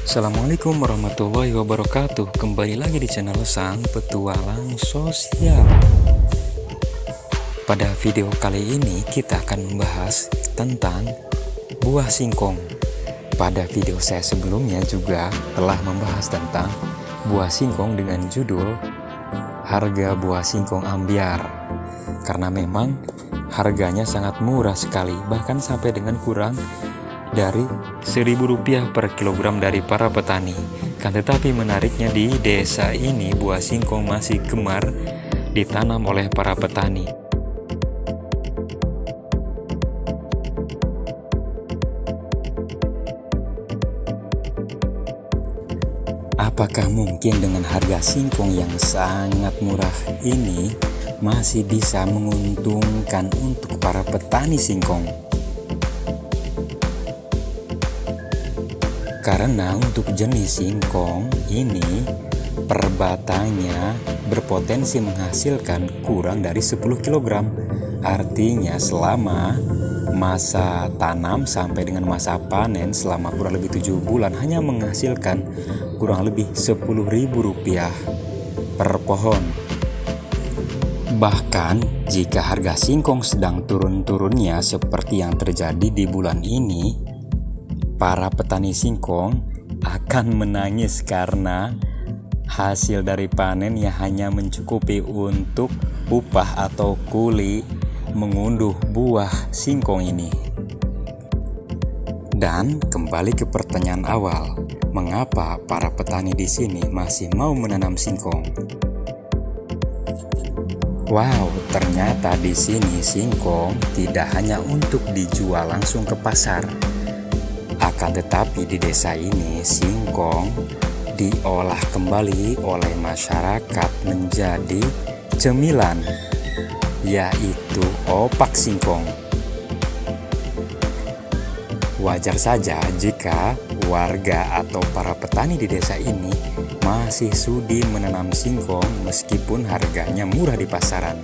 Assalamualaikum warahmatullahi wabarakatuh. Kembali lagi di channel Sang Petualang Sosial. Pada video kali ini kita akan membahas tentang buah singkong. Pada video saya sebelumnya juga telah membahas tentang buah singkong dengan judul harga buah singkong ambyar. Karena memang harganya sangat murah sekali, bahkan sampai dengan kurang dari Rp1.000 per kilogram dari para petani. Kan tetapi menariknya di desa ini buah singkong masih gemar ditanam oleh para petani. Apakah mungkin dengan harga singkong yang sangat murah ini masih bisa menguntungkan untuk para petani singkong? Karena untuk jenis singkong ini per batangnya berpotensi menghasilkan kurang dari 10 kg. Artinya selama masa tanam sampai dengan masa panen selama kurang lebih 7 bulan hanya menghasilkan kurang lebih Rp10.000 per pohon. Bahkan jika harga singkong sedang turun-turunnya seperti yang terjadi di bulan ini, para petani singkong akan menangis karena hasil dari panen yang hanya mencukupi untuk upah atau kuli mengunduh buah singkong ini. Dan kembali ke pertanyaan awal, mengapa para petani di sini masih mau menanam singkong? Wow, ternyata di sini singkong tidak hanya untuk dijual langsung ke pasar. Akan tetapi di desa ini singkong diolah kembali oleh masyarakat menjadi cemilan, yaitu opak singkong. Wajar saja jika warga atau para petani di desa ini masih sudi menanam singkong meskipun harganya murah di pasaran.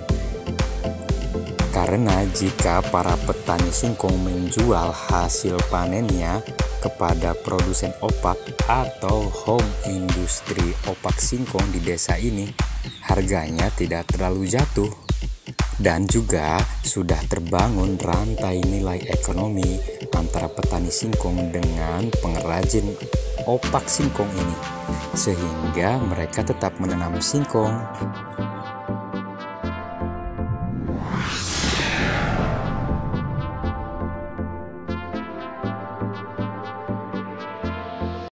Karena jika para petani singkong menjual hasil panennya kepada produsen opak atau home industri opak singkong di desa ini, harganya tidak terlalu jatuh. Dan juga sudah terbangun rantai nilai ekonomi antara petani singkong dengan pengrajin opak singkong ini, sehingga mereka tetap menanam singkong.